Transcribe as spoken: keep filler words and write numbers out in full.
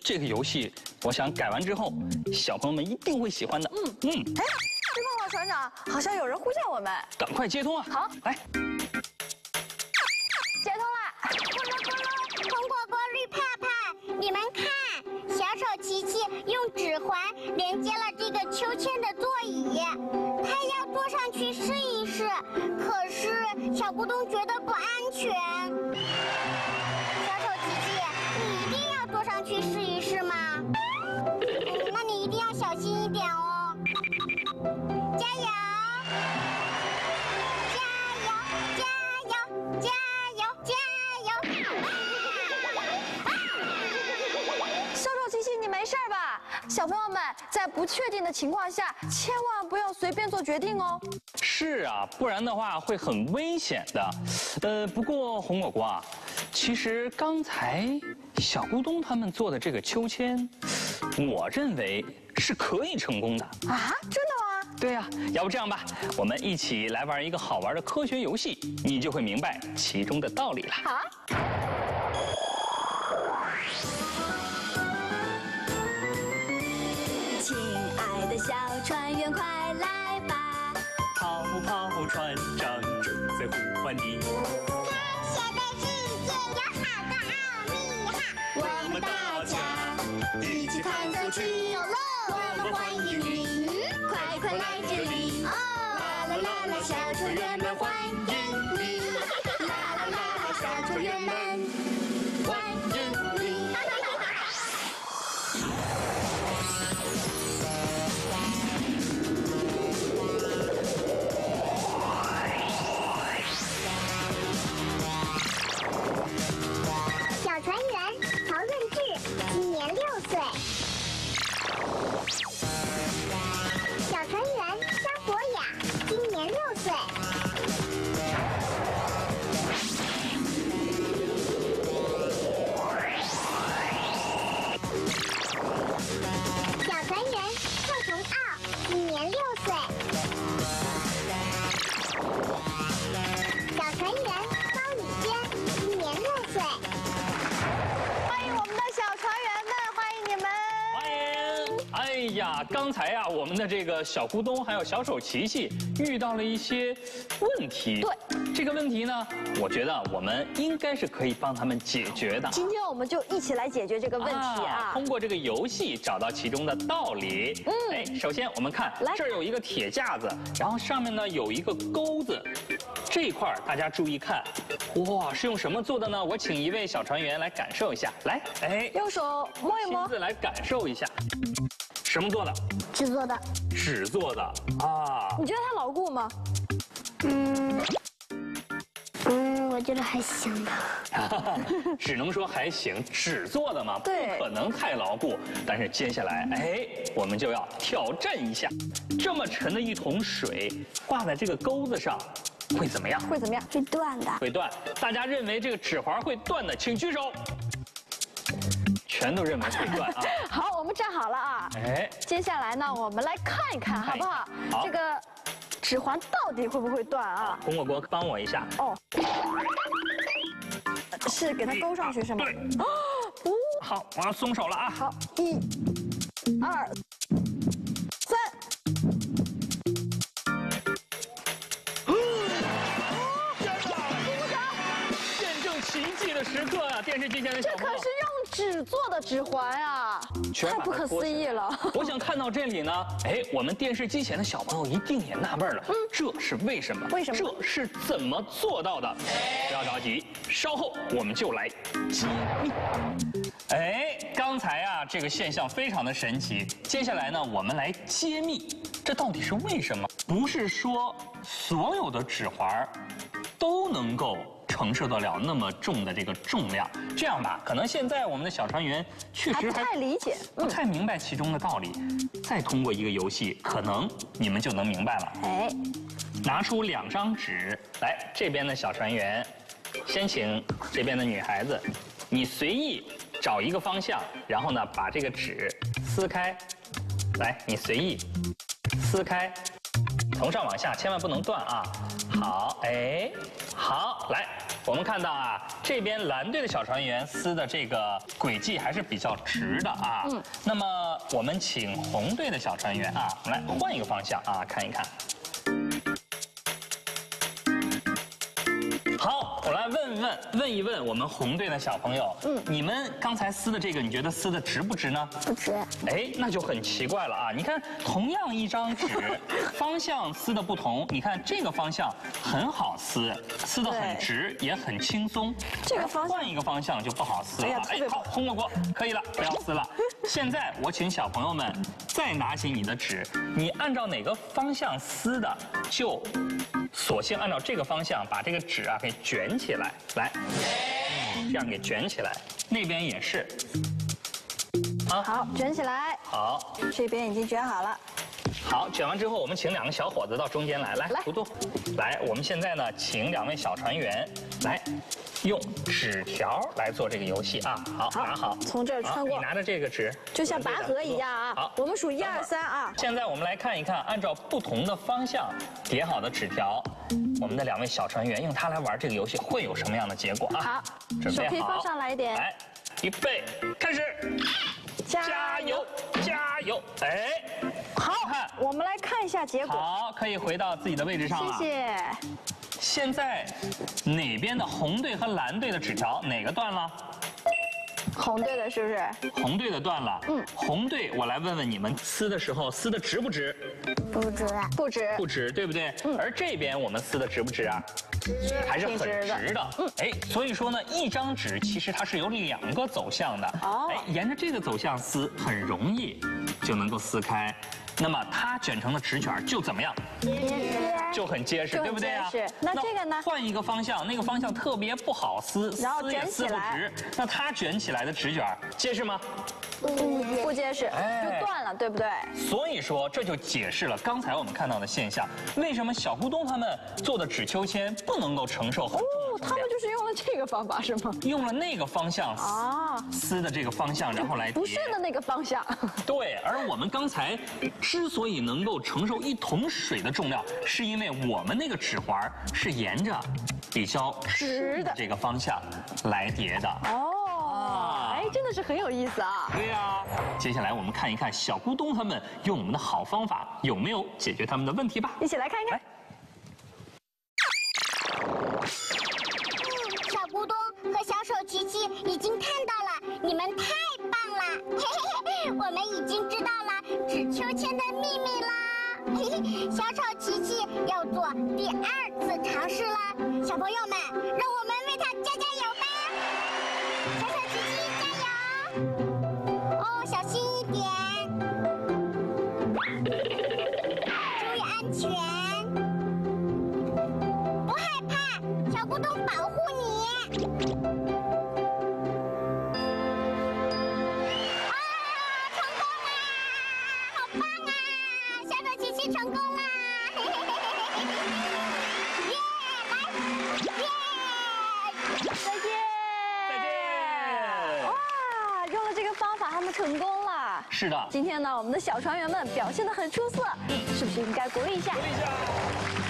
这个游戏，我想改完之后，小朋友们一定会喜欢的。嗯嗯。 哎，绿泡泡船长，好像有人呼叫我们， 赶快接通啊！ 好， 来， 接通了。 咕噜咕噜，红果果，绿泡泡，你们看，小手琪琪用指环连接了这个秋千的座椅，他要坐上去试一试，可是小咕咚觉得不安全。小手琪琪，你一定要坐上去试一试吗？嗯，那你一定要小心一点哦。加油！加油！加油！加油！加油！ 小手琪琪，你没事吧？小朋友们在不确定的情况下，千万不要随便做决定哦。 是啊，不然的话会很危险的。呃，不过红果果啊，其实刚才小咕咚他们做的这个秋千，我认为是可以成功的。 啊，真的吗？ 对呀、要不这样吧，我们一起来玩一个好玩的科学游戏，你就会明白其中的道理了。 好。 亲爱的小船员，快来吧！ 跑跑船长正在呼唤你。 探险的世界有好多奥秘哈， 我们大家一起探索去，我们欢迎你，快快来这里！啦啦啦啦，小船员们欢迎你！啦啦啦啦，小船员们欢迎你！ 小船员曹润志今年六岁，小船员张博雅今年六岁，小船员贺同奥今年六岁，小船员高雨娟今年六岁。 欢迎我们的小船员们，欢迎你们！ 欢迎！哎呀，刚才呀、我们的这个小咕咚还有小手琪琪遇到了一些问题。 对， 这个问题呢，我觉得我们应该是可以帮他们解决的。 今天我们就一起来解决这个问题啊！ 通过这个游戏找到其中的道理。嗯，哎，首先我们看来这儿有一个铁架子，然后上面呢有一个钩子，这一块儿大家注意看，哇，是用什么做的呢？我请一位小船员来感受一下，来，哎， 用手摸一摸亲，自来感受一下，什么做的？ 制作的， 纸做的啊。 你觉得它牢固吗？ 嗯嗯，我觉得还行吧。 只能说还行，纸做的嘛，不对可能太牢固。但是接下来，哎，我们就要挑战一下，这么沉的一桶水挂在这个钩子上，会怎么样？ 会怎么样？ 会断的。 会断。大家认为这个纸环会断的，请举手。全都认为会断啊！ 好，我们站好了啊。 哎， 接下来呢，我们来看一看，好不好？ 好这个指环到底会不会断啊？ 红果果帮我一下。 哦，是给它勾上去是吗？ 对。 哦，不好，我要松手了啊！ 好，一、二、三。 见证奇迹的时刻啊！电视机前的这小朋友可是，用纸做的指环啊， 全把它太不可思议了。 我想看到这里呢，哎，我们电视机前的小朋友一定也纳闷了，这是为什么？ 为什么这是怎么做到的？不要着急，稍后我们就来揭秘。哎，刚才啊，这个现象非常的神奇。接下来呢，我们来揭秘，这到底是为什么？不是说所有的指环都能够承受得了那么重的这个重量。这样吧，可能现在我们的小船员确实还不太理解， 不太明白其中的道理。再通过一个游戏，可能你们就能明白了。 哎， 拿出两张纸来，这边的小船员，先请这边的女孩子，你随意找一个方向，然后呢把这个纸撕开，来，你随意撕开， 从上往下千万不能断啊。好，哎，好，来，我们看到啊，这边蓝队的小船员撕的这个轨迹还是比较直的啊。嗯。那么我们请红队的小船员啊，我们来换一个方向啊，看一看。 好，我来问问问一问我们红队的小朋友，嗯，你们刚才撕的这个，你觉得撕的直不直呢？ 不直。 哎，那就很奇怪了啊！你看，同样一张纸，方向撕的不同。你看这个方向很好撕，撕的很直，也很轻松。 这个方向换一个方向就不好撕了。哎，好，通过过，可以了，不要撕了。现在我请小朋友们再拿起你的纸，你按照哪个方向撕的，就索性按照这个方向把这个纸啊给卷起来，来，这样给卷起来。那边也是。啊， 好，卷起来。 好， 这边已经卷好了。 好，卷完之后，我们请两个小伙子到中间来，来， 来， 图图，来，我们现在呢，请两位小船员来。 用纸条来做这个游戏啊！好，拿好， 从这儿穿过。 你拿着这个纸， 就像拔河一样啊！ 好， 我们数一二三啊！ 现在我们来看一看，按照不同的方向叠好的纸条，我们的两位小船员用它来玩这个游戏会有什么样的结果啊？ 好， 准备好， 手可以放上来一点。 来，预备，开始！加油，加油！哎， 好，我们来看一下结果。 好，可以回到自己的位置上了。 谢谢。 现在哪边的红队和蓝队的纸条哪个断了？ 红队的是不是？ 红队的断了。嗯。红队，我来问问你们，撕的时候撕的直不直？ 不直， 不直， 不直，对不对？嗯。而这边我们撕的直不直啊？ 直， 还是很直的。嗯。哎，所以说呢，一张纸其实它是有两个走向的。哦。哎，沿着这个走向撕很容易就能够撕开。 那么它卷成的纸卷就怎么样？ 结实， 就很结实，对不对啊？ 是。那这个呢？ 换一个方向，那个方向特别不好撕， 然后卷起来。 那它卷起来的纸卷结实吗？ 不不结实，就断了，对不对？ 所以说这就解释了刚才我们看到的现象，为什么小咕咚他们做的纸秋千不能够承受很重的重量？ 他们就是用了这个方法是吗？ 用了那个方向啊，撕的这个方向，然后来不顺的那个方向。对， 而我们刚才。 之所以能够承受一桶水的重量，是因为我们那个纸环是沿着比较直的这个方向来叠的。 哦，哎，真的是很有意思啊。 对呀，接下来我们看一看小咕咚他们用我们的好方法有没有解决他们的问题吧。 一起来看一看。 小咕咚和小手琪琪已经看到了，你们太棒了！嘿嘿嘿，我们已经知道了。 纸秋千的秘密啦！嘿嘿，小丑琪琪要做第二次尝试啦！小朋友们，让我们为他加加油吧！小丑琪琪加油！哦，小心一点，注意安全，不害怕，小咕咚保护你。 成功啦！嘿嘿嘿嘿嘿嘿！耶，来，耶！ 再见！ 再见！ 哇，用了这个方法，他们成功了。 是的。 今天呢，我们的小船员们表现得很出色，是不是应该鼓励一下？ 鼓励一下。